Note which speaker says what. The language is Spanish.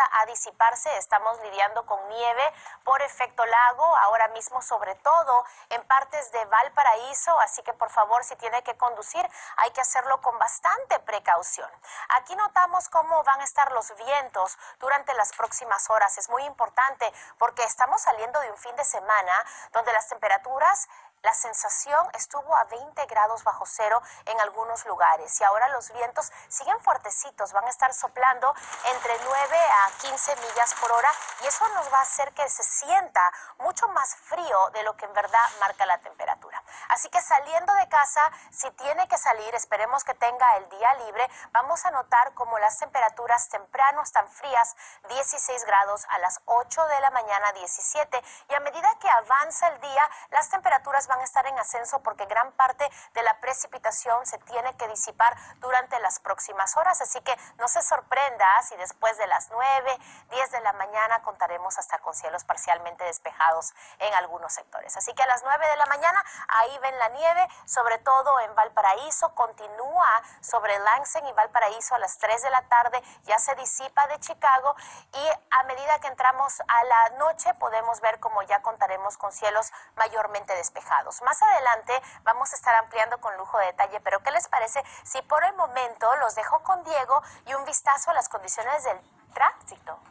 Speaker 1: comienza a disiparse. Estamos lidiando con nieve por efecto lago, ahora mismo sobre todo en partes de Valparaíso, así que por favor, si tiene que conducir, hay que hacerlo con bastante precaución. Aquí notamos cómo van a estar los vientos durante las próximas horas. Es muy importante porque estamos saliendo de un fin de semana donde las temperaturas, la sensación estuvo a 20 grados bajo cero en algunos lugares y ahora los vientos siguen fuertecitos, van a estar soplando entre 9 a 15 millas por hora y eso nos va a hacer que se sienta mucho más frío de lo que en verdad marca la temperatura. Así que saliendo de casa, si tiene que salir, esperemos que tenga el día libre, vamos a notar como las temperaturas temprano están frías, 16 grados, a las 8 de la mañana 17 y a medida que avanza el día, las temperaturas van a estar en ascenso porque gran parte de la precipitación se tiene que disipar durante las próximas horas, así que no se sorprenda si después de las 9, 10 de la mañana contaremos hasta con cielos parcialmente despejados en algunos sectores. Así que a las 9 de la mañana ahí ven la nieve, sobre todo en Valparaíso, continúa sobre Lansing y Valparaíso a las 3 de la tarde, ya se disipa de Chicago y a medida que entramos a la noche podemos ver como ya contaremos con cielos mayormente despejados. Más adelante vamos a estar ampliando con lujo de detalle, pero ¿qué les parece si por el momento los dejo con Diego y un vistazo a las condiciones del tránsito?